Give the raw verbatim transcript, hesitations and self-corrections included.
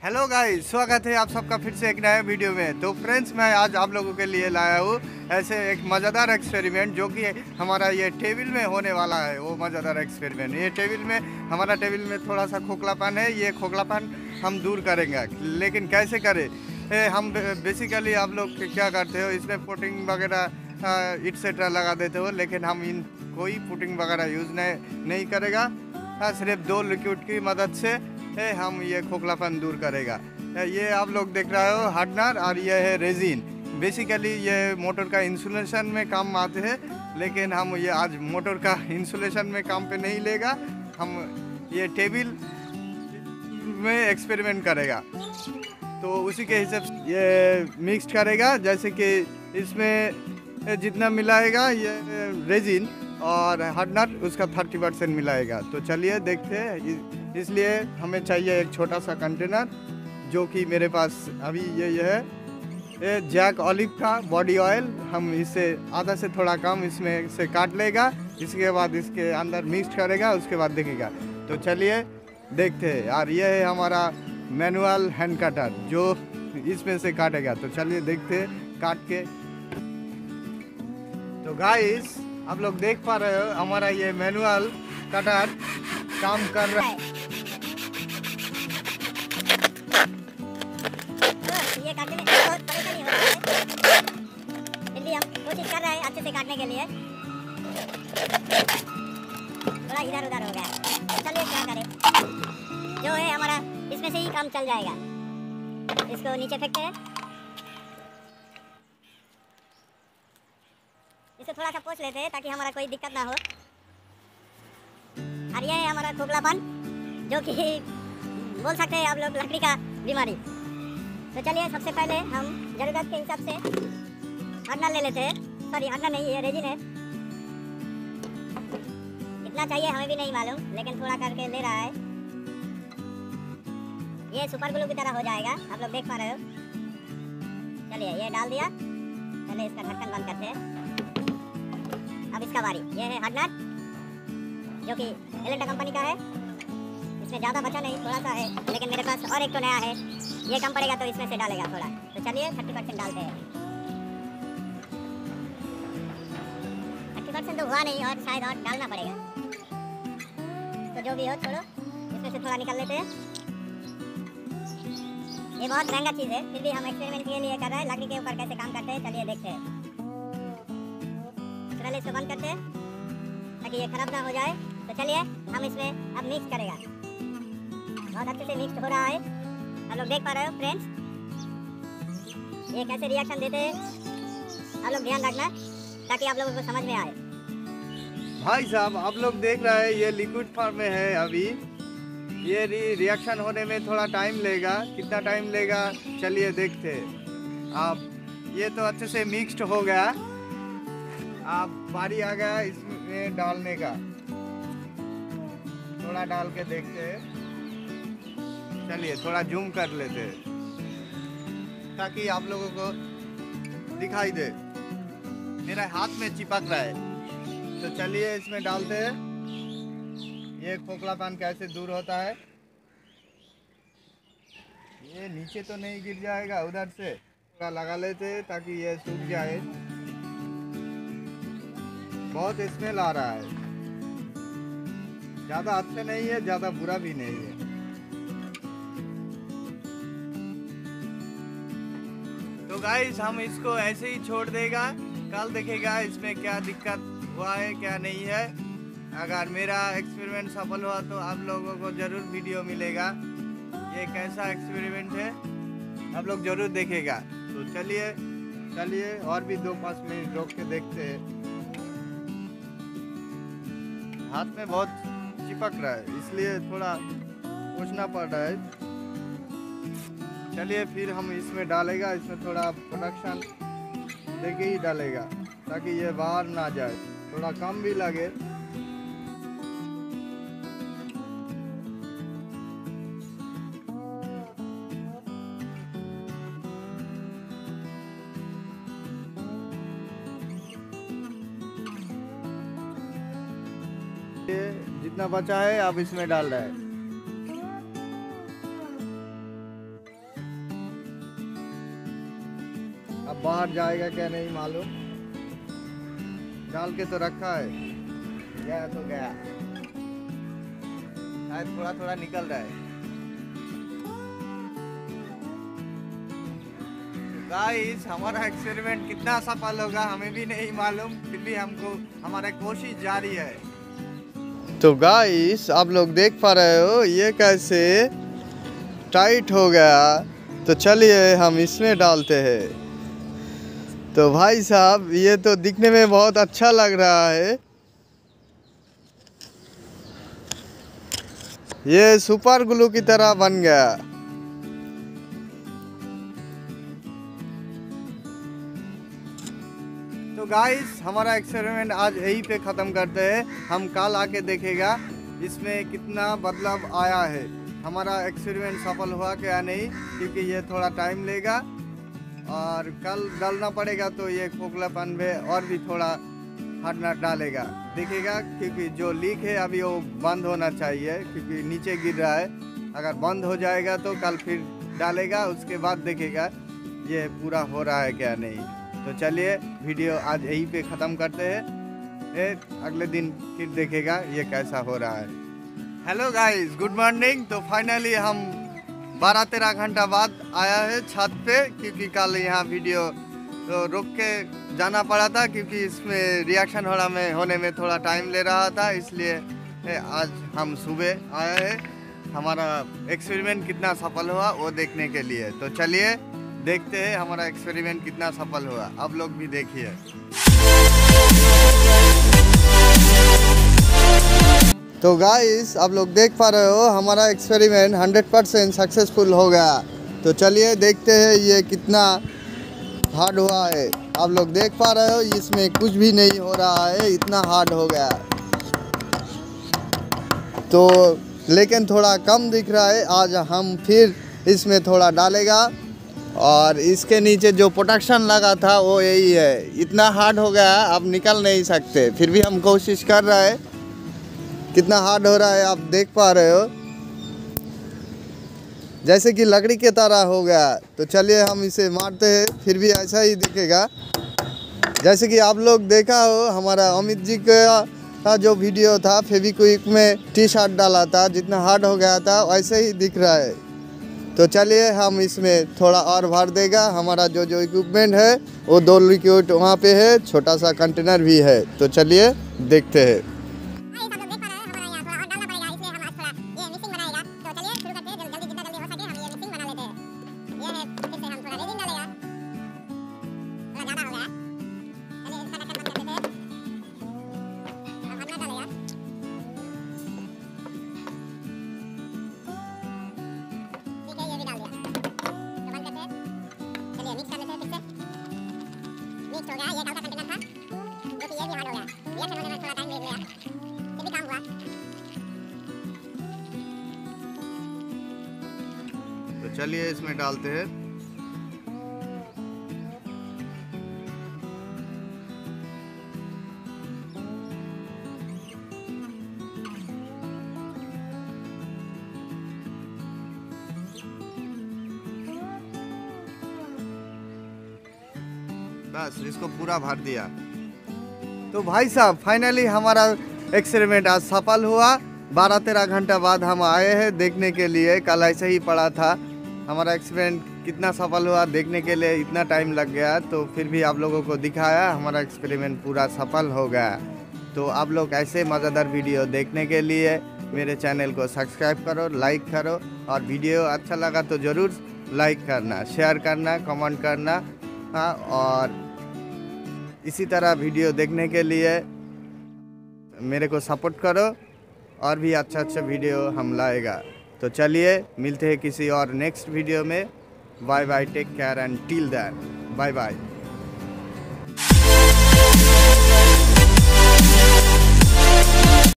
Hello guys, स्वागत है आप सबका फिर से एक नए वीडियो में। तो फ्रेंड्स, मैं आज आप लोगों के लिए लाया हूँ ऐसे एक मज़ेदार एक्सपेरिमेंट जो कि हमारा ये टेबल में होने वाला है। वो मज़ेदार एक्सपेरिमेंट ये टेबल में हमारा टेबल में थोड़ा सा खोखलापन है। ये खोखलापन हम दूर करेंगे, लेकिन कैसे करें? ए, हम बेसिकली आप लोग क्या करते हो, इसमें पुटिंग वगैरह इट्सेट्रा लगा देते हो, लेकिन हम इन कोई पुटिंग वगैरह यूज़ नहीं नहीं करेगा। हाँ, सिर्फ दो लिक्विड की मदद से ए, हम ये खोखलापन दूर करेगा। ये आप लोग देख रहे हो हार्डनर, और ये है रेजिन। बेसिकली ये मोटर का इंसुलेशन में काम आते हैं, लेकिन हम ये आज मोटर का इंसुलेशन में काम पे नहीं लेगा। हम ये टेबल में एक्सपेरिमेंट करेगा, तो उसी के हिसाब से ये मिक्स करेगा। जैसे कि इसमें जितना मिलाएगा ये रेजिन और हार्डनर, उसका थर्टी परसेंट मिलाएगा। तो चलिए देखते हैं। इसलिए हमें चाहिए एक छोटा सा कंटेनर, जो कि मेरे पास अभी ये ये है ये जैक ऑलिव का बॉडी ऑयल। हम इससे आधा से थोड़ा कम इसमें से काट लेगा, इसके बाद इसके अंदर मिक्स करेगा, उसके बाद देखेगा। तो चलिए देखते हैं। और ये है हमारा मैनुअल हैंड कटर जो इसमें से काटेगा। तो चलिए देखते हैं काट के। तो गाइस, आप लोग देख पा रहे हो हमारा ये मैनुअल कटर काम कर रहा है। ये काटने में बहुत परेशानी हो रही है, फिर भी हम कोशिश कर रहे हैं अच्छे से काटने के लिए। थोड़ा इधर उधर हो गया, चलिए क्या करें। जो है हमारा इसमें से ही काम चल जाएगा। इसको नीचे फेंकते हैं, इसे थोड़ा सा पोंछ लेते हैं ताकि हमारा कोई दिक्कत ना हो। और ये है हमारा खोखलापन, जो कि बोल सकते हैं आप लोग लकड़ी का बीमारी। तो चलिए सबसे पहले हम ज़रूरत के हिसाब से हार्डनर ले लेते हैं। सॉरी, हार्डनर नहीं, ये रेजिन है। कितना चाहिए हमें भी नहीं मालूम, लेकिन थोड़ा करके ले रहा है। ये सुपर ग्लू की तरह हो जाएगा, आप लोग देख पा रहे हो। चलिए ये डाल दिया। पहले इसका ढक्कन बंद करते हैं। अब इसका बारी। ये है हार्डनर, जो कि एलेंटा कंपनी का है। इसमें ज़्यादा बचा नहीं, थोड़ा सा है, लेकिन मेरे पास और एक तो नया है, ये कम पड़ेगा तो इसमें से डालेगा थोड़ा। तो चलिए थर्टी परसेंट डालते हैं। थर्टी परसेंट तो हुआ नहीं, और शायद और डालना पड़ेगा। तो जो भी हो छोड़ो, इसमें से थोड़ा निकाल लेते हैं। ये बहुत महंगा चीज़ है, फिर भी हम एक्सपेरिमेंट के लिए कर रहे हैं। लकड़ी के ऊपर कैसे काम करते हैं, चलिए देखते हैं। पहले इसको बंद करते हैं ताकि ये खराब ना हो जाए। तो चलिए हम इसमें अब मिक्स करेगा। बहुत अच्छे से मिक्स हो रहा है, आप लोग देख पा रहे हो फ्रेंड्स। ये कैसे रिएक्शन देते हैं, आप लोग ध्यान रखना ताकि आप लोगों को समझ में आए। भाई साहब, आप लोग देख रहे हैं ये लिक्विड फॉर्म में है अभी। ये रिएक्शन होने में थोड़ा टाइम लेगा। कितना टाइम लेगा चलिए देखते हैं। आप ये तो अच्छे से मिक्स्ड हो गया। आप बारी आ गया इसमें डालने का। थोड़ा डाल के देखते हैं। चलिए थोड़ा जूम कर लेते हैं ताकि आप लोगों को दिखाई दे। मेरा हाथ में चिपक रहा है। तो चलिए इसमें डालते हैं। ये खोखलापन कैसे दूर होता है। ये नीचे तो नहीं गिर जाएगा, उधर से थोड़ा लगा लेते हैं ताकि ये सूख जाए। बहुत स्मेल आ रहा है, ज़्यादा अच्छा नहीं है, ज़्यादा बुरा भी नहीं है। तो गाइस, हम इसको ऐसे ही छोड़ देगा। कल देखेगा इसमें क्या दिक्कत हुआ है क्या नहीं है। अगर मेरा एक्सपेरिमेंट सफल हुआ तो आप लोगों को ज़रूर वीडियो मिलेगा। ये कैसा एक्सपेरिमेंट है आप लोग ज़रूर देखेगा। तो चलिए चलिए और भी दो पाँच मिनट रोक के देखते हैं। हाथ में बहुत चिपक रहा है, इसलिए थोड़ा पूछना पड़ रहा है। चलिए फिर हम इसमें डालेगा। इसमें थोड़ा प्रोडक्शन देके ही डालेगा ताकि ये बाहर ना जाए, थोड़ा कम भी लगे। जितना बचा है अब इसमें डाल रहा है। अब बाहर जाएगा क्या नहीं मालूम। डाल के तो रखा है, गया तो गया, शायद थोड़ा थोड़ा निकल रहा है। गाइस हमारा एक्सपेरिमेंट कितना सफल होगा हमें भी नहीं मालूम, फिर भी हमको हमारा कोशिश जारी है। तो गाइस आप लोग देख पा रहे हो ये कैसे टाइट हो गया। तो चलिए हम इसमें डालते हैं। तो भाई साहब ये तो दिखने में बहुत अच्छा लग रहा है। ये सुपर ग्लू की तरह बन गया। तो गाइस हमारा एक्सपेरिमेंट आज यहीं पे ख़त्म करते हैं। हम कल आके देखेगा इसमें कितना बदलाव आया है, हमारा एक्सपेरिमेंट सफल हुआ क्या नहीं, क्योंकि ये थोड़ा टाइम लेगा और कल डालना पड़ेगा। तो ये खोखलापन में और भी थोड़ा हार्डनर डालेगा, देखेगा। क्योंकि जो लीक है अभी वो बंद होना चाहिए, क्योंकि नीचे गिर रहा है। अगर बंद हो जाएगा तो कल फिर डालेगा, उसके बाद देखेगा ये पूरा हो रहा है क्या नहीं। तो चलिए वीडियो आज यहीं पे ख़त्म करते हैं। ए, अगले दिन फिर देखेगा ये कैसा हो रहा है। Hello guys, good morning. तो फाइनली हम बारह तेरह घंटा बाद आया है छत पे, क्योंकि कल यहाँ वीडियो तो रोक के जाना पड़ा था, क्योंकि इसमें रिएक्शन होना में होने में थोड़ा टाइम ले रहा था। इसलिए आज हम सुबह आए हैं हमारा एक्सपेरिमेंट कितना सफल हुआ वो देखने के लिए। तो चलिए देखते हैं हमारा एक्सपेरिमेंट कितना सफल हुआ, आप लोग भी देखिए। तो गाइस आप लोग देख पा रहे हो हमारा एक्सपेरिमेंट हंड्रेड परसेंट सक्सेसफुल हो गया। तो चलिए देखते हैं ये कितना हार्ड हुआ है। आप लोग देख पा रहे हो इसमें कुछ भी नहीं हो रहा है, इतना हार्ड हो गया। तो लेकिन थोड़ा कम दिख रहा है। आज हम फिर इसमें थोड़ा डालेगा और इसके नीचे जो प्रोटेक्शन लगा था वो यही है। इतना हार्ड हो गया अब निकल नहीं सकते, फिर भी हम कोशिश कर रहे हैं। कितना हार्ड हो रहा है आप देख पा रहे हो, जैसे कि लकड़ी के तरह हो गया। तो चलिए हम इसे मारते हैं, फिर भी ऐसा ही दिखेगा। जैसे कि आप लोग देखा हो हमारा अमित जी का जो वीडियो था फेविक्विक में टी शर्ट डाला था, जितना हार्ड हो गया था वैसे ही दिख रहा है। तो चलिए हम इसमें थोड़ा और भर देगा। हमारा जो जो इक्विपमेंट है वो दो लिक्विड वहाँ पे है, छोटा सा कंटेनर भी है। तो चलिए देखते हैं। हो गया, ये कल का कंटेनर था जो कि ये भी हार्ड हो गया। रिएक्शन होने में थोड़ा टाइम ले लिया, फिर भी काम हुआ। तो चलिए इसमें डालते हैं। बस इसको पूरा भर दिया। तो भाई साहब फाइनली हमारा एक्सपेरिमेंट आज सफल हुआ। बारह तेरह घंटा बाद हम आए हैं देखने के लिए। कल ऐसे ही पड़ा था। हमारा एक्सपेरिमेंट कितना सफल हुआ देखने के लिए इतना टाइम लग गया, तो फिर भी आप लोगों को दिखाया हमारा एक्सपेरिमेंट पूरा सफल हो गया। तो आप लोग ऐसे मज़ेदार वीडियो देखने के लिए मेरे चैनल को सब्सक्राइब करो, लाइक करो, और वीडियो अच्छा लगा तो ज़रूर लाइक करना, शेयर करना, कमेंट करना। हाँ, और इसी तरह वीडियो देखने के लिए मेरे को सपोर्ट करो, और भी अच्छा अच्छा वीडियो हम लाएगा। तो चलिए मिलते हैं किसी और नेक्स्ट वीडियो में। Bye bye, take care and till then bye bye.